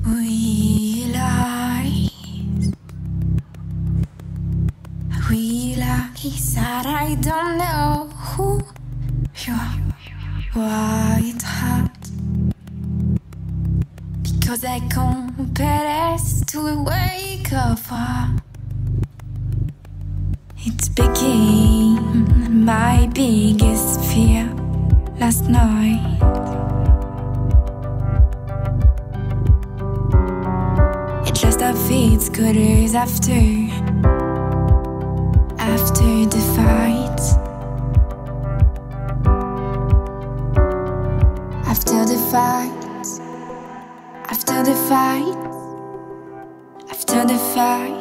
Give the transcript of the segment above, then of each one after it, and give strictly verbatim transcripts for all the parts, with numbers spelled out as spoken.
realize, realize that I don't know who you are. White heart, because I compare us to a wake of war. It became my biggest fear last night. It lost of its colors after, after the fight. After the fight, after the fight, after the fight.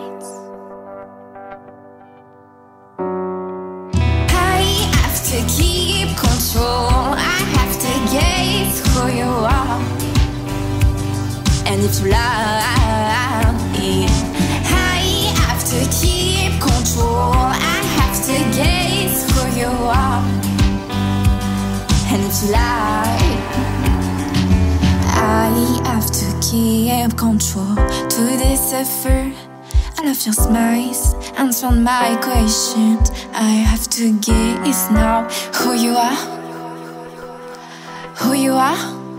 To keep control, I have to guess who you are. And if you lie, I have to keep control, I have to guess who you are. And if you lie, I have to keep control. To decipher all of your smiles, answer my questions. I have to guess now who you are, who you are,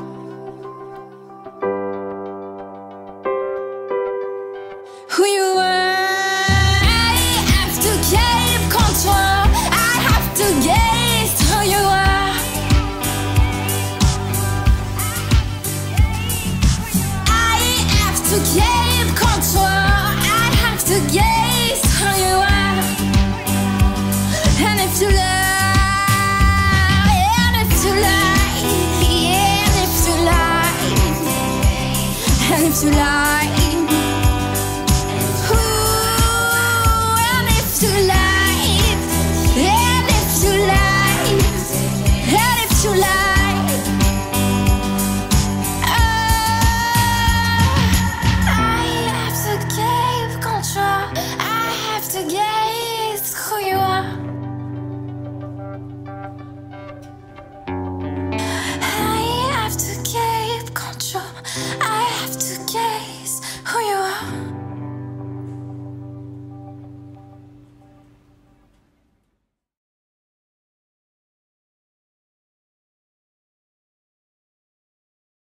who you are. I have to keep control, I have to guess who you are. I have to keep control, I have to guess who you are. And if you lie, and if you lie, and if you lie, and if you lie.